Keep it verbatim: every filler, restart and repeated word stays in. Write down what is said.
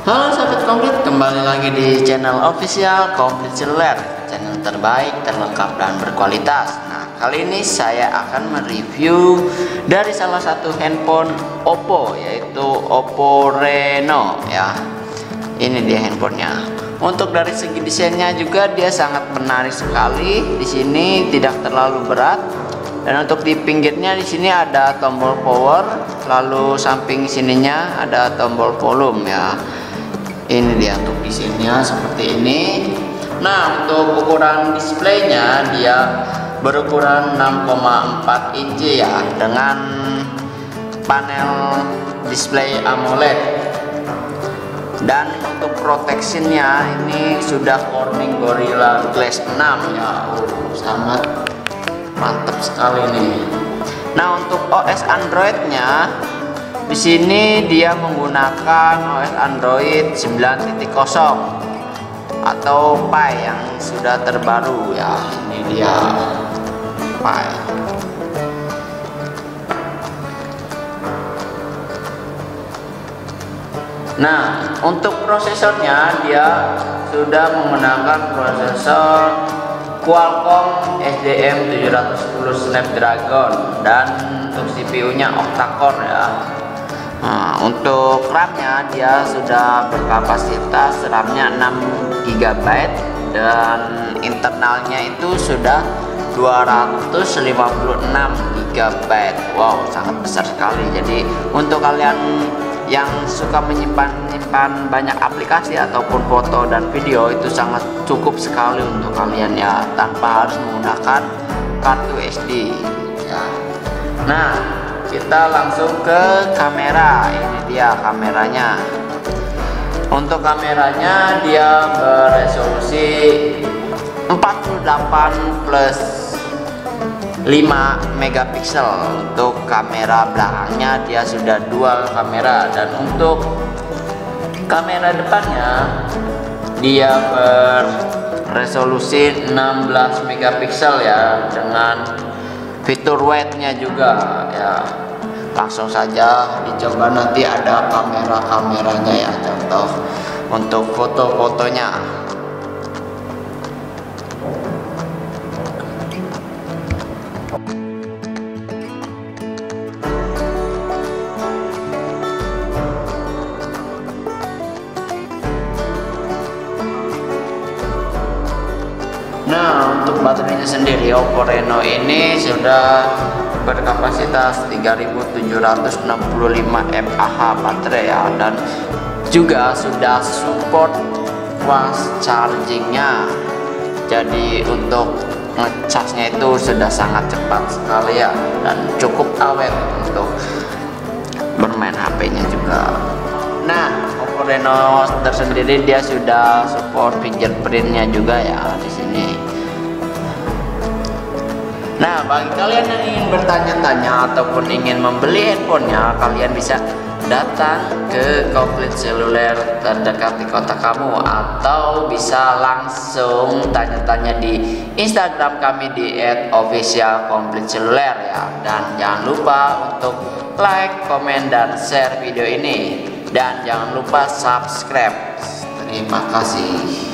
Halo sahabat komplit, kembali lagi di channel official Komplit Seluler, channel terbaik, terlengkap dan berkualitas. Nah, kali ini saya akan mereview dari salah satu handphone Oppo, yaitu Oppo Reno ya. Ini dia handphonenya. Untuk dari segi desainnya juga dia sangat menarik sekali. Di sini tidak terlalu berat. Dan untuk di pinggirnya di sini ada tombol power, lalu samping sininya ada tombol volume ya. Ini dia untuk desainnya seperti ini. Nah, untuk ukuran displaynya dia berukuran enam koma empat inci ya, dengan panel display AMOLED. Dan untuk protectionnya ini sudah Corning Gorilla Glass enam ya. Oh, sangat mantap sekali nih. Nah, untuk O S Androidnya di sini dia menggunakan O S Android sembilan titik nol atau Pie yang sudah terbaru ya. Ini dia Pie. Nah, untuk prosesornya dia sudah menggunakan prosesor Qualcomm Snapdragon tujuh ratus sepuluh Snapdragon, dan untuk C P U-nya octa-core ya. Nah, untuk RAM-nya dia sudah berkapasitas RAM-nya enam giga byte dan internalnya itu sudah dua ratus lima puluh enam giga byte. Wow, sangat besar sekali. Jadi untuk kalian yang suka menyimpan-nyimpan banyak aplikasi ataupun foto dan video, itu sangat cukup sekali untuk kalian ya, tanpa harus menggunakan kartu S D ya. Nah, kita langsung ke kamera. Ini dia kameranya. Untuk kameranya dia beresolusi empat puluh delapan plus lima megapiksel. Untuk kamera belakangnya dia sudah dual kamera, dan untuk kamera depannya dia beresolusi enam belas megapiksel ya, dengan fitur wide-nya juga ya. Langsung saja dicoba, nanti ada kamera-kameranya ya, contoh untuk foto-fotonya. Nah, untuk baterainya sendiri Oppo Reno ini sudah berkapasitas tiga ribu tujuh ratus enam puluh lima mAh baterai ya, dan juga sudah support fast chargingnya. Jadi untuk ngecasnya itu sudah sangat cepat sekali ya, dan cukup awet untuk bermain H P-nya juga. Nah, Oppo Reno tersendiri dia sudah support fingerprintnya juga ya di sini. Nah, bagi kalian yang ingin bertanya-tanya ataupun ingin membeli handphonenya, kalian bisa datang ke Komplit Seluler terdekat di kota kamu, atau bisa langsung tanya-tanya di Instagram kami di et official komplit seluler ya. Dan jangan lupa untuk like, komen, dan share video ini, dan jangan lupa subscribe. Terima kasih.